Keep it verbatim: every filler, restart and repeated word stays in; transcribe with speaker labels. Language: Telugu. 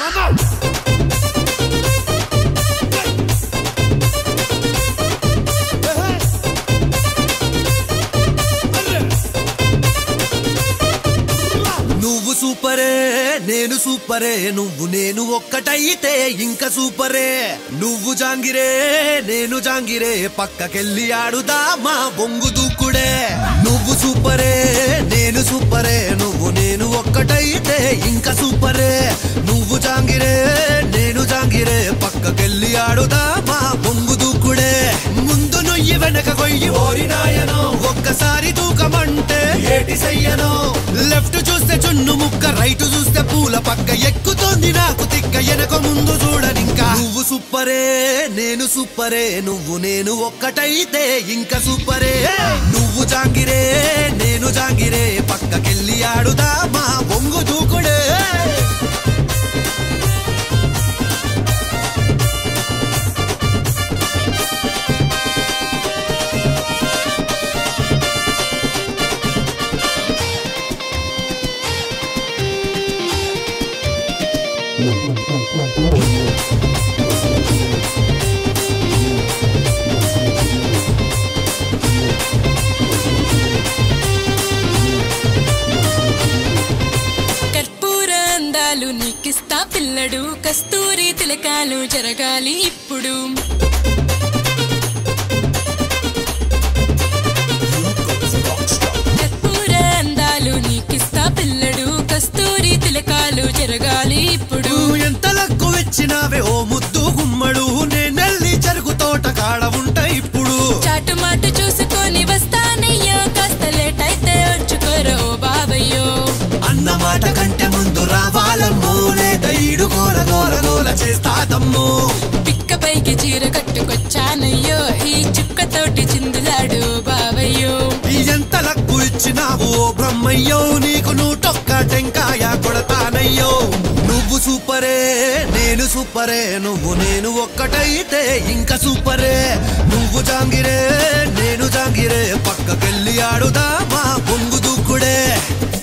Speaker 1: నువ్వు సూపరే నేను సూపరే నువ్వు నేను ఒక్కటైతే ఇంకా సూపరే నువ్వు జాంగిరే నేను జాంగిరే పక్కకెళ్ళి ఆడుదామా బొంగు దూకుడే నువ్వు సూపరే నేను సూపరే నువ్వు నేను ఒక్కటైతే ఇంకా సూపరే నువ్వు జాంగిరే నేను జాంగిరే పక్కకెళ్ళి ఆడుదామా బొంగు దూకుడే ముందు నుయ్యి వెనక కొయ్యి ఓరినాయనో ఒక్కసారి తూకమంటే ఏటి సయ్యనో లెఫ్ట్ చూస్తే చున్ను ముక్క రైట్ చూస్తే పూల పక్క ఎక్కుతోంది నాకు తిక్క ఎనక ముందు చూడనింకా నువ్వు సూపరే నేను సూపరే నువ్వు నేను ఒక్కటైతే ఇంకా సూపరే నువ్వు జాంగిరే నేను జాంగిరే పక్కకెళ్ళి ఆడుదామా బొంగు దూకుడే
Speaker 2: కర్పూర అందాలు నీకిస్తా పిల్లడు కస్తూరి తిలకాలు జరగాలి ఇప్పుడు కర్పూర అందాలు నీకిస్తా పిల్లడు కస్తూరి తిలకాలు జరగాలి ఇప్పుడు
Speaker 1: ఎంత లక్కు వచ్చినావే ఓ ముద్దు గుమ్మడు నేనెళ్ళి చెరుకు తోట కాడ ఉంటా ఇప్పుడు
Speaker 2: చాటు మాటు చూసుకొని వస్తానయ్యో కాస్త లేట్ అయితే వచ్చుకోరో బాబయ్యో
Speaker 1: అన్న మాట కంటే ముందు రావాలమ్మో లేదా ఈడు గోల గోల గోల చేస్తాదమ్మో
Speaker 2: పిక్క పైకి చీర కట్టుకొచ్చానయ్యో ఈ చుక్కతోటి చిందులాడు బాబయ్యో
Speaker 1: ఎంత లక్కు ఇచ్చినావు ఓ బ్రహ్మయ్యో నీకు నూటొక్క టెంకాయ కొడతానయ్యో నువ్వు సూపరే నేను సూపరే నువ్వు నేను ఒక్కటైతే ఇంకా సూపరే నువ్వు జాంగిరే నేను జాంగిరే పక్కకెళ్ళి ఆడుదామా బొంగు దూకుడే